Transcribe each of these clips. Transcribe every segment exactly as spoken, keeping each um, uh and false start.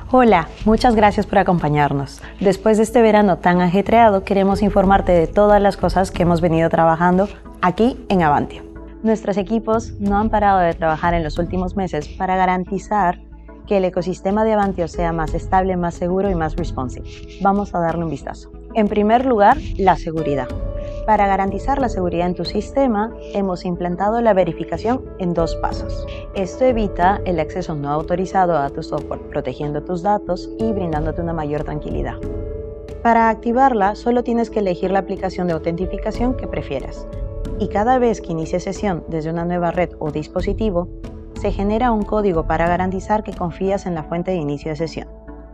Hola, muchas gracias por acompañarnos. Después de este verano tan ajetreado, queremos informarte de todas las cosas que hemos venido trabajando aquí en Avantio. Nuestros equipos no han parado de trabajar en los últimos meses para garantizar que el ecosistema de Avantio sea más estable, más seguro y más responsive. Vamos a darle un vistazo. En primer lugar, la seguridad. Para garantizar la seguridad en tu sistema, hemos implantado la verificación en dos pasos. Esto evita el acceso no autorizado a tu software, protegiendo tus datos y brindándote una mayor tranquilidad. Para activarla, solo tienes que elegir la aplicación de autentificación que prefieras. Y cada vez que inicies sesión desde una nueva red o dispositivo, se genera un código para garantizar que confías en la fuente de inicio de sesión.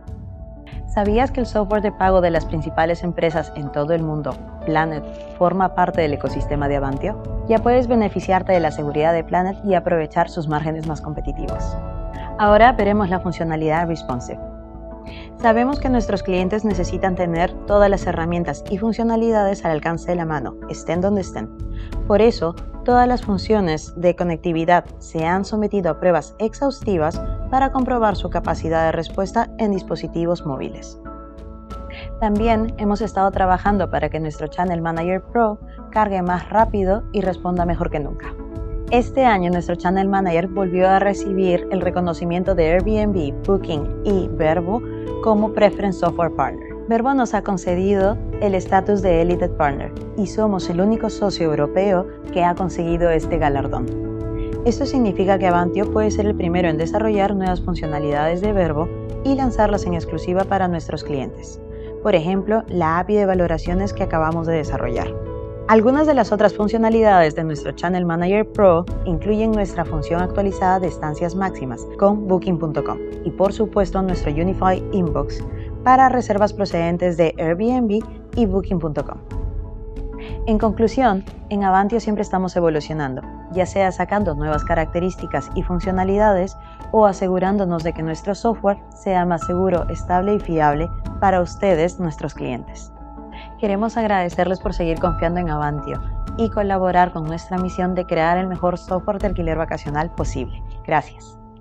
¿Sabías que el software de pago de las principales empresas en todo el mundo, Planet, forma parte del ecosistema de Avantio? Ya puedes beneficiarte de la seguridad de Planet y aprovechar sus márgenes más competitivos. Ahora veremos la funcionalidad Responsive. Sabemos que nuestros clientes necesitan tener todas las herramientas y funcionalidades al alcance de la mano, estén donde estén. Por eso, todas las funciones de conectividad se han sometido a pruebas exhaustivas para comprobar su capacidad de respuesta en dispositivos móviles. También hemos estado trabajando para que nuestro Channel Manager Pro cargue más rápido y responda mejor que nunca. Este año nuestro Channel Manager volvió a recibir el reconocimiento de Airbnb, Booking y Vrbo como Preference Software Partner. Vrbo nos ha concedido el estatus de Elite Partner y somos el único socio europeo que ha conseguido este galardón. Esto significa que Avantio puede ser el primero en desarrollar nuevas funcionalidades de Vrbo y lanzarlas en exclusiva para nuestros clientes. Por ejemplo, la A P I de valoraciones que acabamos de desarrollar. Algunas de las otras funcionalidades de nuestro Channel Manager Pro incluyen nuestra función actualizada de estancias máximas con Booking punto com y por supuesto nuestro Unified Inbox para reservas procedentes de Airbnb y Booking punto com. En conclusión, en Avantio siempre estamos evolucionando, ya sea sacando nuevas características y funcionalidades o asegurándonos de que nuestro software sea más seguro, estable y fiable para ustedes, nuestros clientes. Queremos agradecerles por seguir confiando en Avantio y colaborar con nuestra misión de crear el mejor software de alquiler vacacional posible. Gracias.